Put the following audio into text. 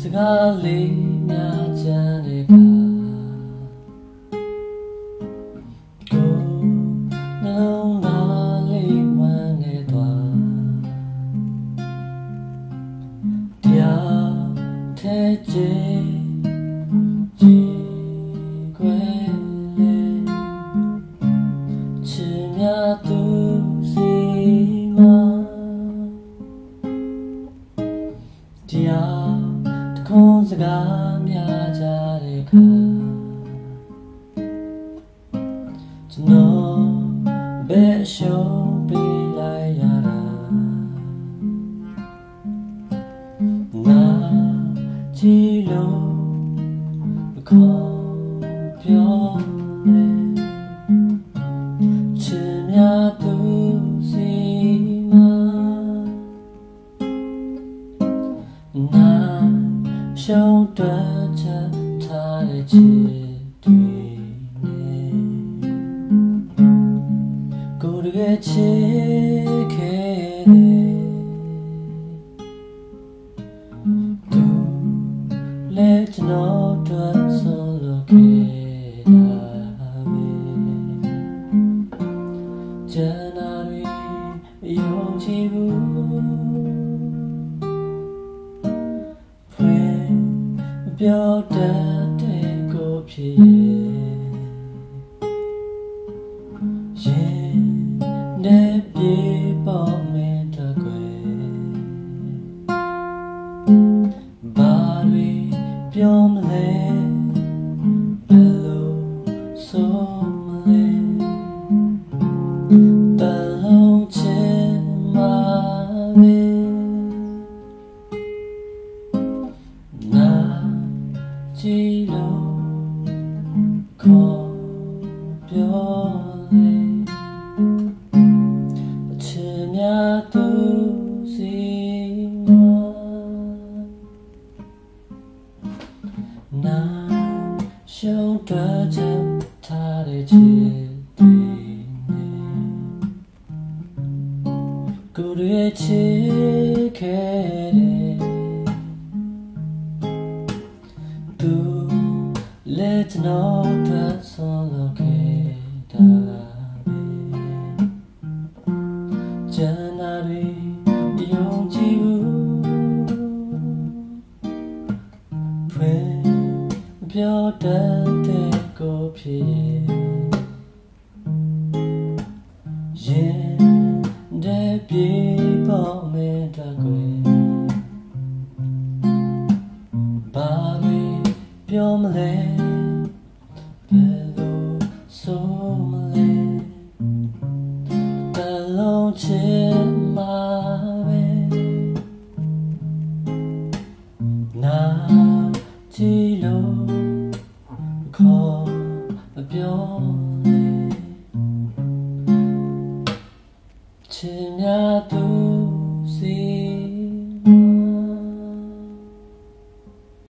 စကားလေးများချမ်းတဲ့ကကိုနှလုံးသားလေးဝမ်းနေသွားတရားထဲကျကြည်ခွဲလေချစ်များသူစီမှာတရားတခွန်းစကားများကြတဲ့ခါကျွန်တော်ဘယ်ရှုံးပေးလိုက်ရတာနာကြည့်လို့မခေါ်ပြောနေချစ်များသူစီမှာနာရှုံးတွက်ချက်ထားတဲ့ချစ်တွေနဲ့ကိုယ်တကယ်ချစ်ခဲ့တယ်သူလည်းကျွန်တော်တို့ဆုံးလို့ခဲ့တာပဲကျန်တာတွေမယုံကြည်ဘူးပြောတတ်တဲ့ကိုဖြစ်ရင်နဲ့ပြေပေါ်မဲ့တကွယ်ဘာတွေပြောမလဲဘယ်လိုဆိုမလဲတလုံးချင်မှာပဲကြည့်လို့ခေါ်ပြောလေအချစ်များသူစီမှာနာရှုံးတွက်ချက်ထားတဲ့ချစ်တွေနဲ့ကိုယ်ရဲ့ချစ်ခဲ့တဲ့သူလည်းကျွန်တော်တို့ဆုံးလို့ခဲ့တာပဲကျန်တာတွေယုံကြည်ဘူးဖွင့်ပြောတတ်တဲ့ကိုဖြစ်ရင်တဲ့ပြေပေါ်မဲ့တကွယ်ဘာပြောမလဲဘယ်လိုဆိုမလဲတလုံးချင်မှာပဲနာကြည့်လို့ခေါ်မပြောလေချစ်များသူ